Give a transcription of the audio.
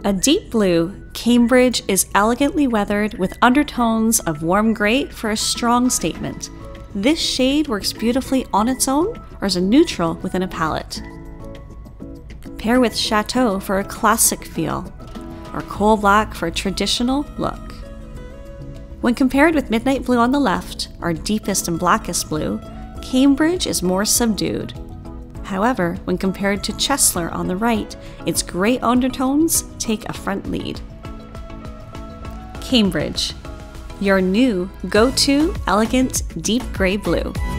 A deep blue, Cambridge is elegantly weathered with undertones of warm gray for a strong statement. This shade works beautifully on its own or as a neutral within a palette. Pair with Chateau for a classic feel, or Coal Black for a traditional look. When compared with Midnight Blue on the left, our deepest and blackest blue, Cambridge is more subdued. However, when compared to Chestler on the right, its gray undertones take a front lead. Cambridge, your new go-to elegant deep gray blue.